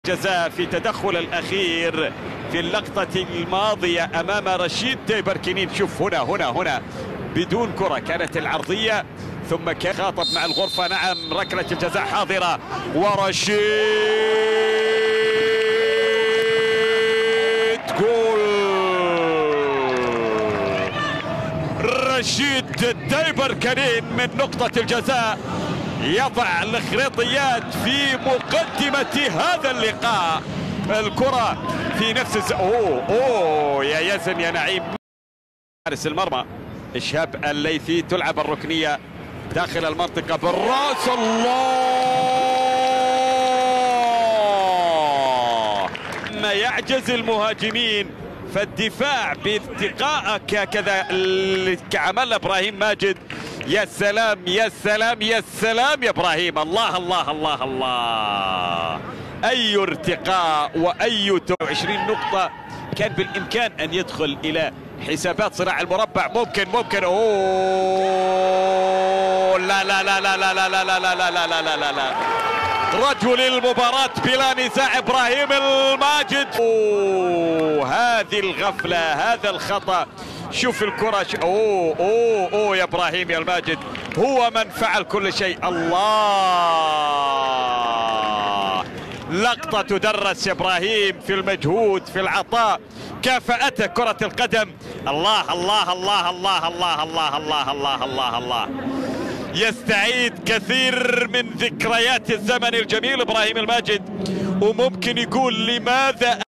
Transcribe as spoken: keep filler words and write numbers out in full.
جزاء في تدخل الأخير في اللقطة الماضية أمام رشيد تيبركنين. شوف هنا هنا هنا بدون كرة، كانت العرضية ثم كان خاطب مع الغرفة. نعم ركلة الجزاء حاضرة ورشيد جول. رشيد تيبركنين من نقطة الجزاء يضع الخريطيات في مقدمة هذا اللقاء. الكرة في نفس الز... اوه اوه يا يزن يا نعيم. حارس المرمى إشهاب الليثي، تلعب الركنية داخل المنطقة بالراس. الله ما يعجز المهاجمين، فالدفاع بارتقائك هكذا كعمل ابراهيم ماجد. يا سلام يا سلام يا سلام يا ابراهيم، الله الله الله الله، اي ارتقاء واي عشرين نقطة. كان بالامكان ان يدخل الى حسابات صراع المربع. ممكن ممكن اوه لا لا لا لا لا لا لا لا لا لا لا لا لا لا رجل المباراة بلا نزاع ابراهيم الماجد. اوه هذه الغفلة، هذا الخطأ. شوف الكرة ش... اوه اوه اوه يا ابراهيم يا الماجد، هو من فعل كل شيء. الله، لقطة تدرس يا ابراهيم في المجهود في العطاء، كافأته كرة القدم. الله الله الله الله الله الله الله الله الله الله، يستعيد كثير من ذكريات الزمن الجميل ابراهيم الماجد، وممكن يقول لماذا